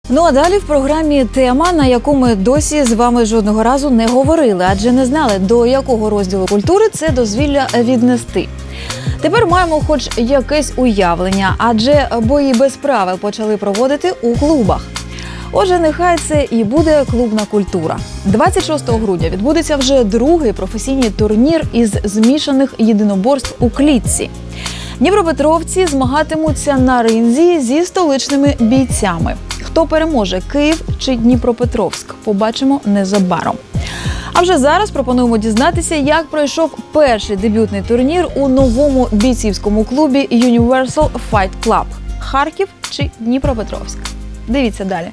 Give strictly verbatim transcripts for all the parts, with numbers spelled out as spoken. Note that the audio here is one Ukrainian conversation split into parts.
Ну а далі в програмі тема, на яку ми досі з вами жодного разу не говорили, адже не знали, до якого розділу культури це дозвілля віднести. Тепер маємо хоч якесь уявлення, адже бої без правил почали проводити у клубах. Отже, нехай це і буде клубна культура. двадцять шостого грудня відбудеться вже другий професійний турнір із змішаних єдиноборств у клітці. Дніпропетровці змагатимуться на ринзі зі столичними бійцями. Хто переможе – Київ чи Дніпропетровськ – побачимо незабаром. А вже зараз пропонуємо дізнатися, як пройшов перший дебютний турнір у новому бійцівському клубі Universal Fight Club – Харків чи Дніпропетровськ. Дивіться далі.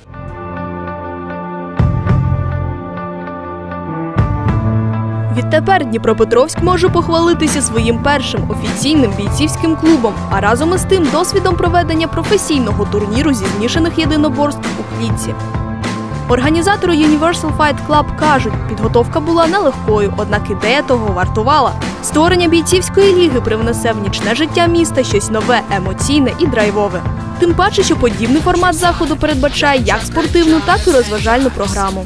Відтепер Дніпропетровськ може похвалитися своїм першим офіційним бійцівським клубом, а разом із тим досвідом проведення професійного турніру зі змішаних єдиноборств у клітці. Організатори Universal Fight Club кажуть, підготовка була нелегкою, однак ідея того вартувала. Створення бійцівської ліги привнесе в нічне життя міста щось нове, емоційне і драйвове. Тим паче, що подібний формат заходу передбачає як спортивну, так і розважальну програму.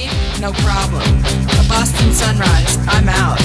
Boston sunrise, I'm out.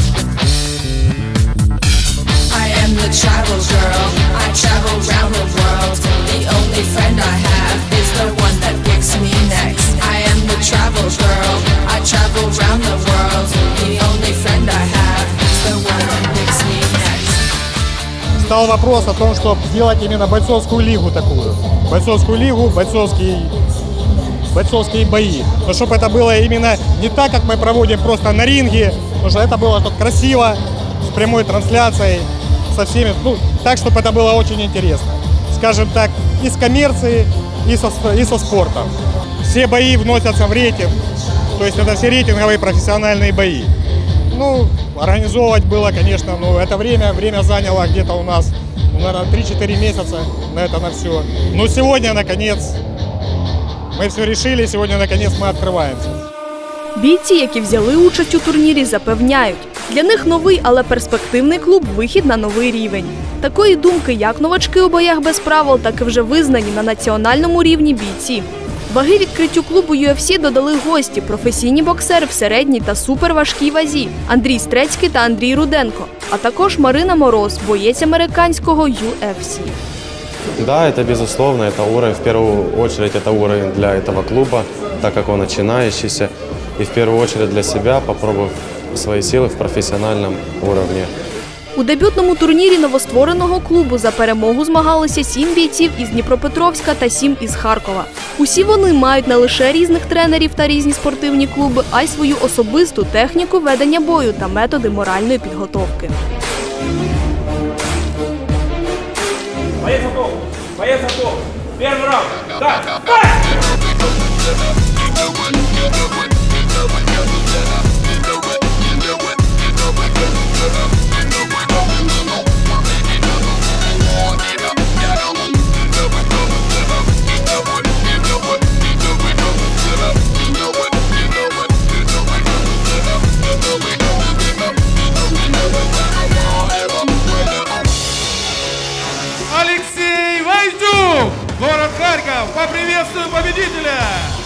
I am the travel girl, I travel round the world. The only friend I have is the one that picks me next. I am the travel girl, I travel round the world. The only friend I have is the one that picks me next. Стал вопрос о том, чтобы сделать именно бойцовскую лигу такую. Бойцовскую лигу, бойцовский бойцовские бои. Но чтобы это было именно не так, как мы проводим просто на ринге, потому что это было тут красиво, с прямой трансляцией, со всеми, ну, так, чтобы это было очень интересно. Скажем так, и с коммерцией, и со, и со спортом. Все бои вносятся в рейтинг, то есть это все рейтинговые профессиональные бои. Ну, организовывать было, конечно, но это время, время заняло где-то у нас, ну, наверное, три-четыре месяца на это, на все. Но сегодня, наконец, ми все вирішили, сьогодні, наконець, ми відкриваємося. Бійці, які взяли участь у турнірі, запевняють, для них новий, але перспективний клуб – вихід на новий рівень. Такої думки як новачки у боях без правил, так і вже визнані на національному рівні бійці. Ваги відкриттю клубу ю еф сі додали гості – професійні боксери в середній та суперважкій вазі – Андрій Стрецький та Андрій Руденко, а також Марина Мороз, боєць американського ю еф сі. Да, это безусловно, это уровень, в первую очередь это уровень для этого клуба, так как он начинающийся, и в первую очередь для себя, попробовав свои силы в профессиональном уровне. У дебютному турнірі новоствореного клубу за перемогу змагалися сім бійців із Дніпропетровська та сім із Харкова. Усі вони мають не лише різних тренерів та різні спортивні клуби, а й свою особисту техніку ведення бою та методи моральної підготовки. Боец готов! Боец готов! Первый раунд! Да! Алексей Вайдюк, город Харьков, поприветствуем победителя!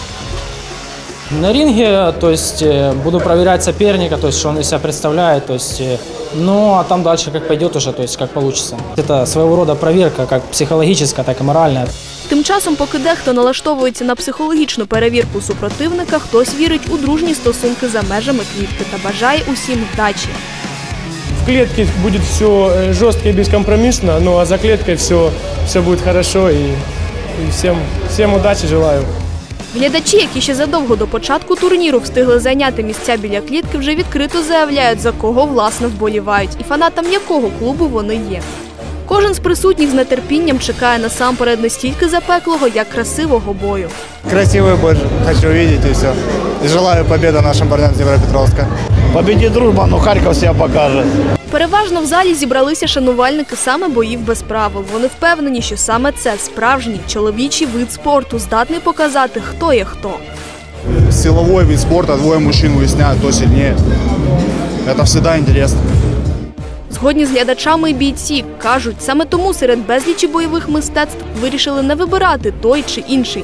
На ринге, то есть, буду проверять соперника, то есть, что он из себя представляет, то есть, ну, а там дальше как пойдет уже, то есть, как получится. Это своего рода проверка, как психологическая, так и моральная. Тим часом, поки дехто налаштовується на психологічну перевірку супротивника, хтось вірить у дружні стосунки за межами клітки та бажає усім вдачі. В клетке будет все жестко и бескомпромиссно, ну а за клеткой все, все будет хорошо, и, и всем, всем удачи желаю. Глядачі, які ще задовго до початку турніру встигли зайняти місця біля клітки, вже відкрито заявляють, за кого, власне, вболівають і фанатам якого клубу вони є. Кожен з присутніх з нетерпінням чекає насамперед не стільки запеклого, як красивого бою. Красивый бой хочу увидеть, и все. И желаю победы нашим парням з Дніпропетровська. Победит дружба, но Харков себя покажет. Переважно в залі зібралися шанувальники саме боїв без правил. Вони впевнені, що саме це справжній чоловічий вид спорту здатний показати, хто є хто. Силовой вид спорту, двоє мужчин виясняють, хто сильніше. Це завжди цікаво. Згодні з глядачами і бійці, кажуть, саме тому серед безлічі бойових мистецтв вирішили не вибирати той чи інший,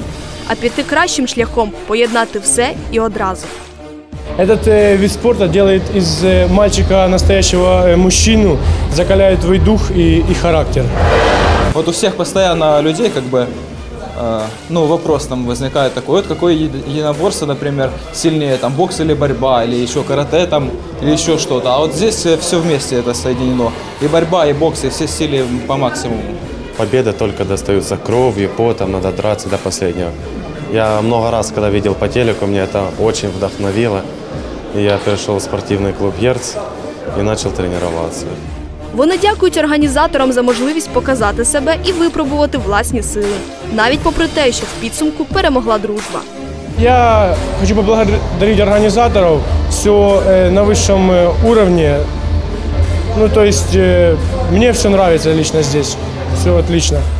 а піти кращим шляхом – поєднати все і одразу. Этот э, вид спорта делает из э, мальчика настоящего э, мужчину, закаляет твой дух и, и характер. Вот у всех постоянно людей как бы, э, ну, вопрос там возникает такой, вот какое единоборство, например, сильнее, там, бокс или борьба, или еще карате, там, или еще что-то. А вот здесь все вместе это соединено. И борьба, и бокс, и все силы по максимуму. Победы только достаются кровью, потом, надо драться до последнего. Я много раз, когда видел по телеку, меня это очень вдохновило. И я перешел в спортивный клуб «Ерц» и начал тренироваться. Вони дякують організаторам за можливість показати себе і випробувати власні сили. Навіть попри те, що в підсумку перемогла дружба. Я хочу поблагодарить организаторов, все э, на высшем э, уровне. Ну, то есть, э, мне все нравится лично здесь, все отлично.